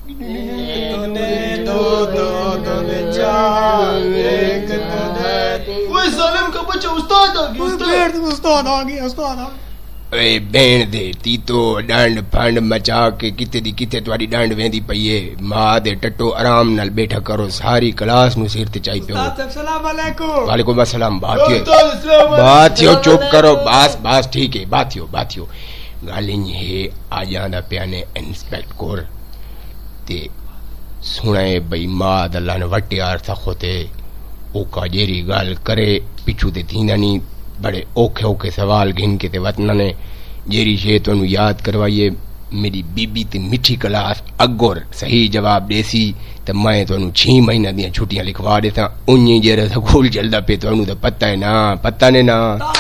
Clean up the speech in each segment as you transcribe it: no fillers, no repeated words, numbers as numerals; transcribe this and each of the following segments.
भेण दे ती तो डंड फंड मचा के किते दी किते तुम्हारी डंड वेंदी पई है। मां दे टट्टो आराम नाल बैठा करो, सारी क्लास नु सिर ते चाई पियो। अस्सलाम वालेकुम। वालेकुम अस्सलाम। बात यो चुप करो, बस ठीक है, बात यो गल है आ जांदा पिया ने इंस्पेक्ट कोर ते सुने बई मां दा लन वटियार था खोते ओ का जेरी गल करे पिछू ते थींदा नी। बड़े औखे सवाल घिन के ते वतन ने जेरी शे तुहानू याद करवाइए। मेरी बीबी ते मिठी क्लास अगोर सही जवाब देसी तो मैं तुहानू 6 महीना दी छुट्टियां लिखवा देता। उन्नी जेरा स्कूल चलदा पे तुहानू तो पता है ना, पता ने ना।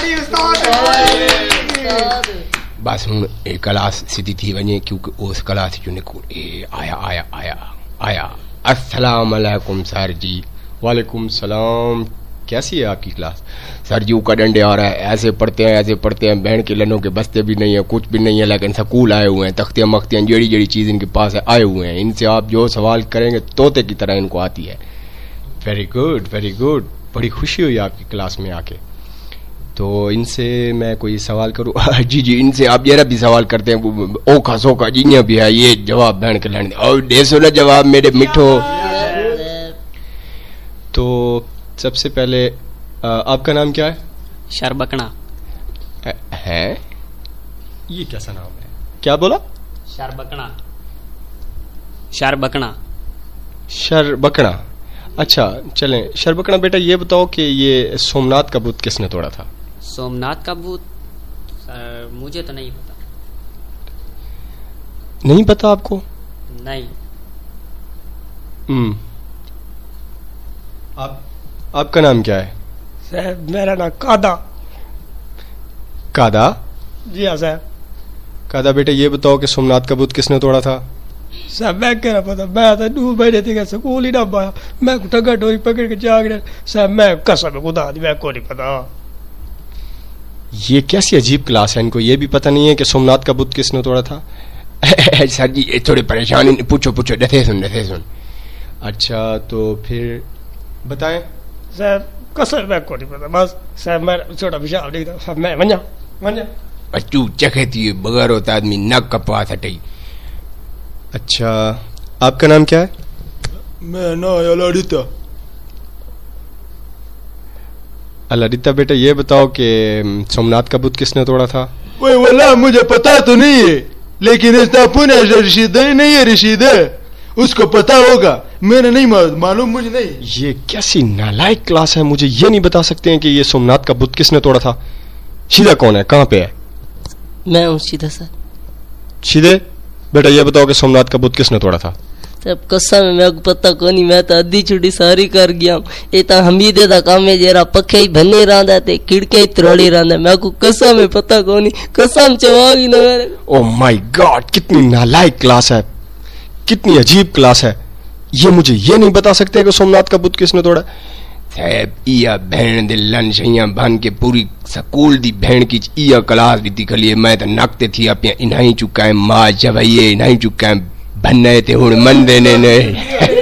बस हुन ए क्लास सीधी थी वने क्योंकि उस क्लास चो निकल आया। अस्सलाम वालेकुम सर जी। वालेकुम सलाम। कैसी है आपकी क्लास? सर जी का डंडे आ रहा है, ऐसे पढ़ते हैं बहन के लनों के बस्ते भी नहीं है, कुछ भी नहीं है, लेकिन स्कूल आए हुए हैं, तख्तियां मख्तियां जड़ी चीज इनके पास है आए हुए हैं। इनसे आप जो सवाल करेंगे तोते की तरह इनको आती है। Very good. बड़ी खुशी हुई आपकी क्लास में आके। तो इनसे मैं कोई सवाल करूँ? जी इनसे आप जरा भी सवाल करते हैं ओखा सोखा जिन्या भी है ये जवाब बहन के लड़ने और देसो ना जवाब मेरे मिठो। तो सबसे पहले आपका नाम क्या है? शरबकणा है। ये कैसा नाम है? क्या बोला? शरबकणा। अच्छा चलें शरबकणा बेटा ये बताओ कि ये सोमनाथ का बुत किसने तोड़ा था? सोमनाथ का बुत मुझे तो नहीं पता। नहीं पता आपको? नहीं। आपका नाम क्या है? साहब मेरा नाम कादा। जी हाँ साहब। कादा बेटा ये बताओ कि सोमनाथ का बुत किसने तोड़ा था? साहब मैं क्या पता, मैं तो 2 महीने थे स्कूल ही ना पाया, मैं ठगा डोरी पकड़ के जाग रहा साहब, मैं कसम खुदा दी मैं को नहीं पता। ये कैसी अजीब क्लास है, इनको ये भी पता नहीं है कि सोमनाथ का बुत किसने तोड़ा था? सर जी थोड़ी परेशानी पूछो डथे सुन। अच्छा तो फिर बताएं। साहब कसर मैं को नहीं पता, बस साहब मैं छोटा विशाल नहीं था, मैं वन्या बच्चू चखेती बगैर होता आदमी नक कपवा सटई। अच्छा आपका नाम क्या है? मैं ना अलादिता बेटा ये बताओ कि सोमनाथ का बुत किसने तोड़ा था? वही वाला मुझे पता तो नहीं है, लेकिन इसका पुणे रशीद नहीं है, रशीद है उसको पता होगा, मैंने नहीं मालूम, मुझे नहीं। ये कैसी नालायक क्लास है, मुझे ये नहीं बता सकते हैं कि ये सोमनाथ का बुत किसने तोड़ा था? शीदा कौन है, कहाँ पे है? मैं हूँ शीदा सर। शीदे बेटा ये बताओ कि सोमनाथ का बुत किसने तोड़ा था? सब कसम है मेरे को पता को नहीं, मैं तो अद्धी छुट्टी सारी कर गया हूँ। ये तो हमीदे दा काम है, जरा पखे ही भन्ने रहा थे, खिड़के ही त्रोड़ी रहा, मेरे को कसम है पता को नहीं, कसम चवागी ना मेरे। ओह माय गॉड कितनी नालायक क्लास है, कितनी अजीब क्लास है। ये मुझे ये नहीं बता सकते कि सोमनाथ का बुत किसने तोड़ा? साहब इया बहन दे लन शैया बन के पूरी स्कूल दी बहन की इया क्लास भी दिखली, मैं तो नकते थी आप इन्हीं चुका है मां जवाइए इन्हीं चुका है भन्ने ते हुण मन देने ने।